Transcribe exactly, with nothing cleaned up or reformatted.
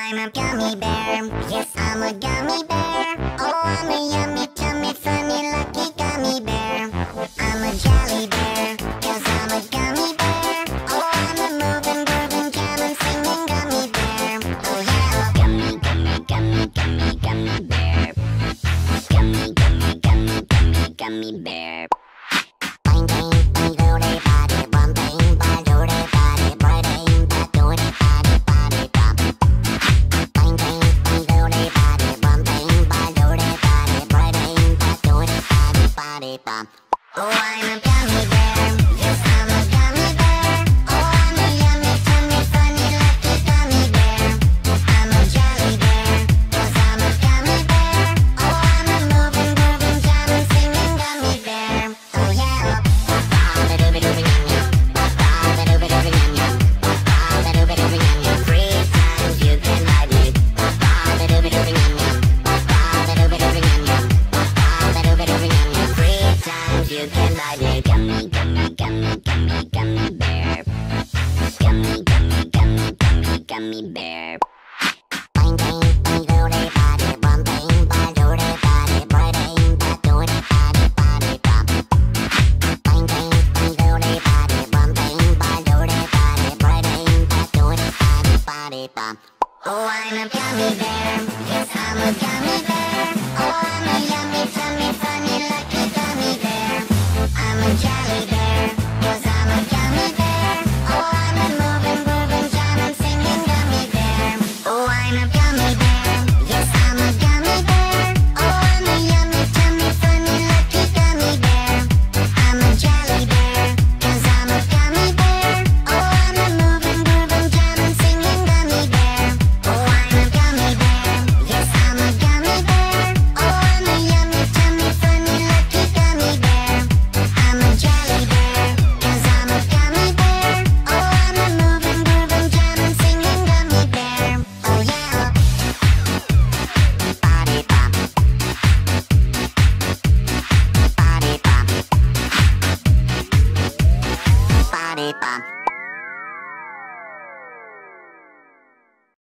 I'm a gummy bear. Yes, I'm a gummy bear. Oh, I'm a yummy, tummy, funny, lucky gummy bear. I'm a jelly bear, cause I'm a gummy bear. Oh, I'm a moving, grooving, jamming, singing gummy bear. Oh yeah, gummy, gummy, gummy, gummy, gummy bear. Gummy, gummy, gummy, gummy, gummy bear. Bang, bang, bang, do they body, bum, bang, bang, do they body, brain, bang, do they body, body, bum. Bang, bang, bang, do they body, bum, bang, bang, do they body, brain, bang, do they body, body, bum. Oh, I'm a gummy bear. Yes, I'm a gummy bear. Oh, I'm a yummy, tummy, funny, lucky gummy bear. I'm a jelly bear, cause I'm a gummy bear. Oh, I'm a moving, grooving, jamming, singing gummy bear. Oh yeah. Three times you can ride me. Three times you can ride me. Gummy, gummy, gummy, gummy, gummy bear. Gummy, gummy, gummy, gummy, gummy bear. Bang, bang, bang, do they body, bum, bang, bang, do they body, brain, bang, do they body, body, bum. Bang, bang, bang, do they body, bum, bang, bang, do they body, brain, bang, do they body, body, bum. Oh, I'm a gummy bear. Yes, I'm a gummy bear.